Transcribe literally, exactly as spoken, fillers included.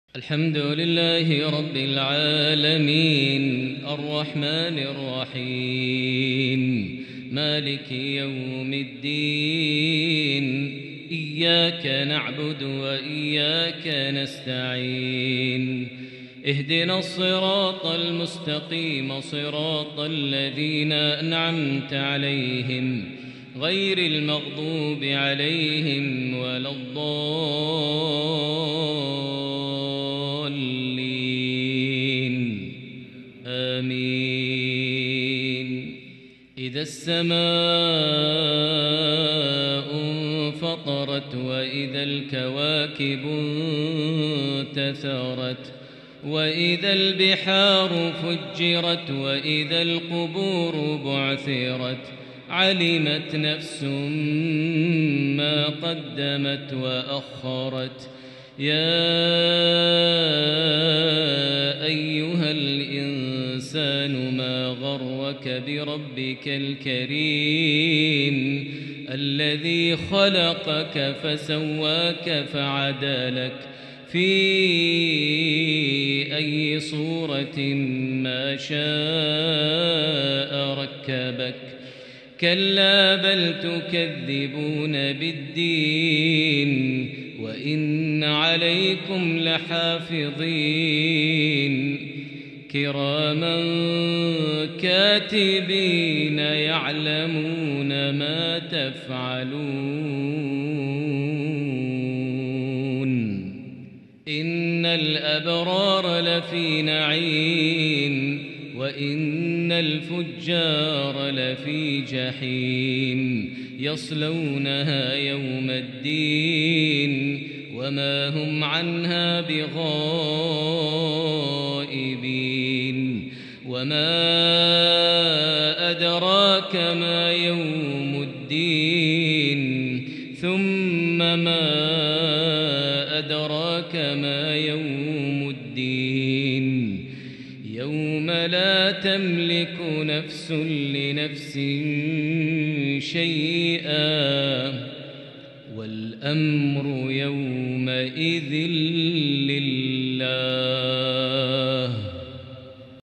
الحمد لله رب العالمين الرحمن الرحيم مالك يوم الدين إياك نعبد وإياك نستعين اهدنا الصراط المستقيم صراط الذين أنعمت عليهم غير المغضوب عليهم ولا الضالين آمين. إذا السماء انفطرت وإذا الكواكب انتثرت وإذا البحار فجرت وإذا القبور بعثرت علمت نفس ما قدمت وأخرت. يا أيها الإنسان ما غرك بربك الكريم الذي خلقك فسواك فعدلك في أي صورة ما شاء ركبك. كلا بل تكذبون بالدين وإن عليكم لحافظين كراما كاتبين يعلمون ما تفعلون. إن الأبرار لفي نعيم وإن الفجار لفي جحيم يصلونها يوم الدين وما هم عنها بغائبين. وما أدراك ما يوم الدين ثم ما أدراك ما يوم الدين يوم لا تملك نفس لنفس شيئا والأمر يومئذ لله.